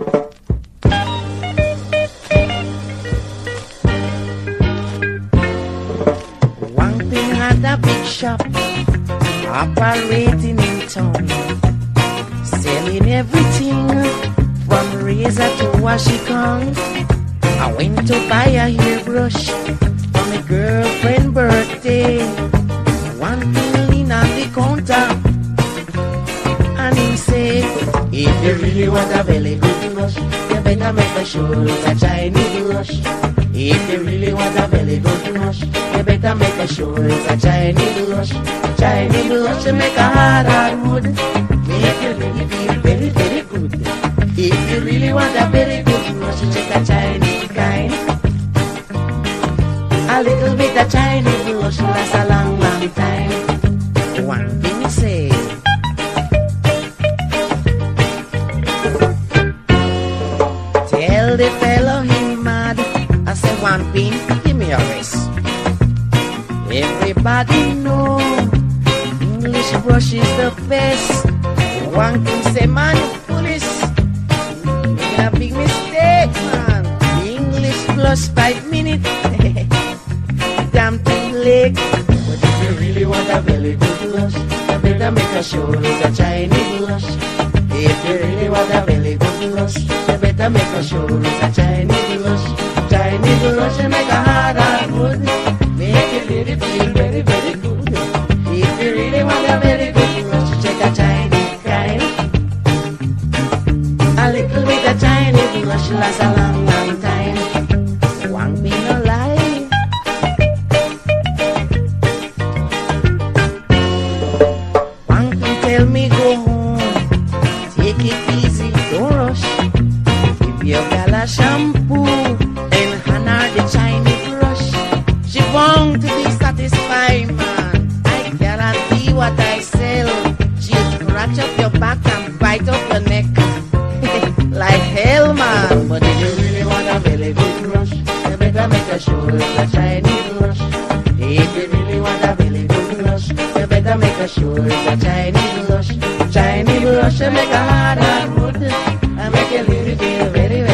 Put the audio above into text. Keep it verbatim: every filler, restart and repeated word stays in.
Wangping had a big shop operating in town, selling everything from razor to washicon. I went to buy a hairbrush for my girlfriend's birthday. One thing lean on the counter, and he said, if you really want a very good brush, you better make sure it's a Chinese brush. If you really want a very good brush, you better make sure it's a Chinese brush. Chinese brush to make a hard, hard wood, make you really feel very, very good. If you really want a very good brush, check a Chinese kind. A little bit of Chinese brush lasts a long, long time. One thing he said, tell the fellow he mad. I said, one pin, give me a rest. Everybody know English brush is the best. One can say, man, you foolish. Make a big mistake, man. English plus five minutes. Damn too late. But if you really want a very good brush, you better make sure it's a Chinese brush. If you really want a very good brush, you better make sure it's a Chinese brush. Chinese brush and make a hard, hard wood, make it really feel very, very good. If you really want a very good brush, check a Chinese kind. A little bit of Chinese brush lasts a long, long time. One me no lie. One can tell me go home, take it easy, don't rush. Give your gal a shampoo and hand her the Chinese brush. She want to be satisfied, man. I guarantee what I sell. She'll scratch up your back and bite up your neck like hell, man. But if you really want a very good brush, you better make sure it's a Chinese brush. If you really want a very good brush, you better make sure it's a Chinese brush. Chinese brush, you make a hard, hard wood, and make it really feel very, very